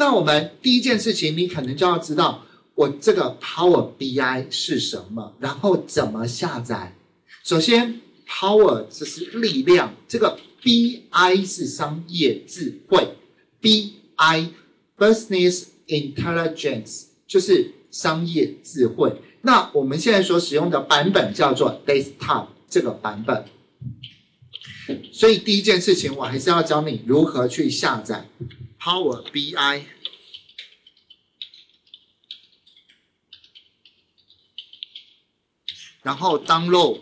那我们第一件事情，你可能就要知道我这个 Power BI 是什么，然后怎么下载。首先 Power 这是力量，这个 BI 是商业智慧 ，BI Business Intelligence 就是商业智慧。那我们现在所使用的版本叫做 Desktop 这个版本。所以第一件事情，我还是要教你如何去下载 Power BI。然后 download，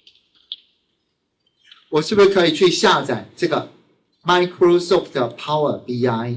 我是不是可以去下载这个 Microsoft Power BI？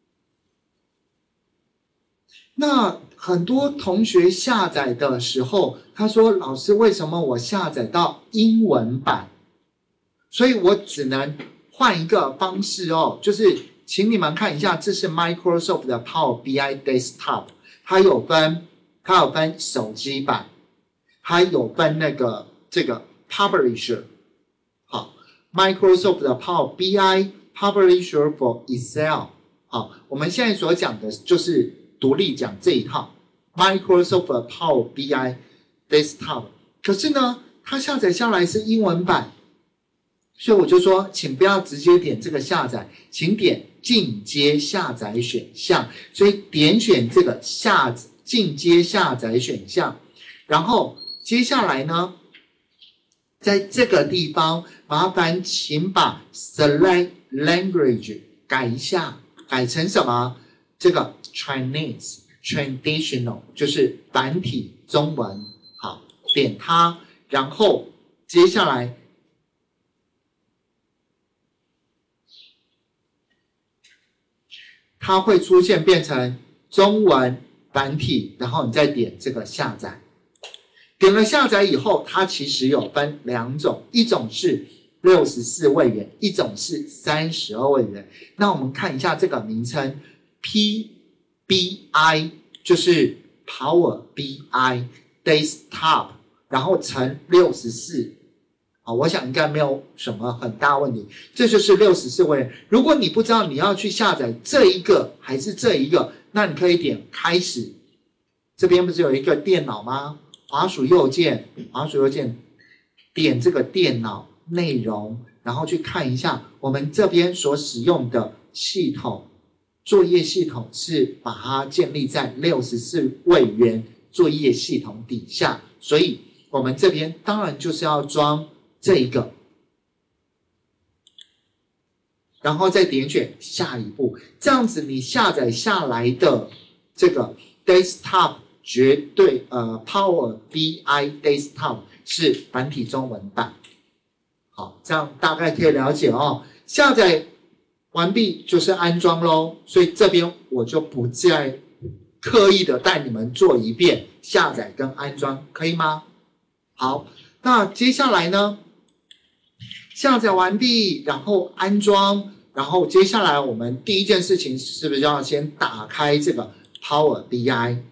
那很多同学下载的时候，他说：“老师，为什么我下载到英文版？”所以我只能换一个方式哦，就是请你们看一下，这是 Microsoft 的 Power BI Desktop， 它有分手机版，它有分这个 Publisher， 好 ，Microsoft 的 Power BI Publisher for Excel， 好，我们现在所讲的就是独立讲这一套 Microsoft 的 Power BI Desktop， 可是呢，它下载下来是英文版。所以我就说，请不要直接点这个下载，请点进阶下载选项。所以点选这个进阶下载选项，然后接下来呢，在这个地方，麻烦请把 Select Language 改一下，改成什么？这个 Chinese Traditional 就是繁体中文。好，点它，然后接下来。它会出现变成中文繁体，然后你再点这个下载。点了下载以后，它其实有分两种，一种是64位元，一种是32位元。那我们看一下这个名称 PBI 就是 Power BI Desktop， 然后乘64。我想应该没有什么很大问题，这就是64位元。如果你不知道你要去下载这一个还是这一个，那你可以点开始。这边不是有一个电脑吗？滑鼠右键，点这个电脑内容，然后去看一下我们这边所使用的系统，作业系统是把它建立在64位元作业系统底下，所以我们这边当然就是要装这一个，然后再点选下一步，这样子你下载下来的这个 Desktop 绝对Power BI Desktop 是繁体中文版。好，这样大概可以了解哦。下载完毕就是安装咯，所以这边我就不再刻意的带你们做一遍下载跟安装，可以吗？好，那接下来呢？下载完毕，然后安装，然后接下来我们第一件事情是不是要先打开这个 Power BI？